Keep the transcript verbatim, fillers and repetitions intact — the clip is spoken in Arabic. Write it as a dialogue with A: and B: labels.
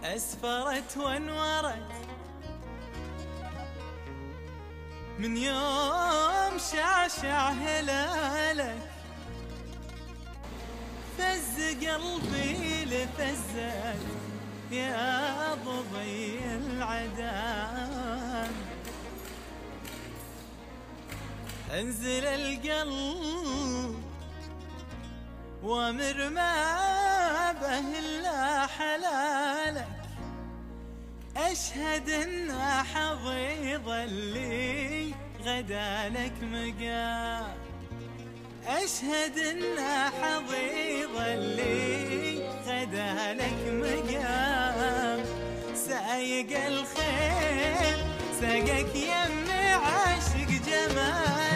A: أسفرت وانورت من يوم شعشع هلالك، فز قلبي لفزك يا ضبي العدان. انزل القلب وامر ما به الا حلالك، اشهد ان حضيض اللي غدالك مقام، اشهد ان حضيض اللي غدالك مقام. سايق الخيل سقك يمي عاشق جمال،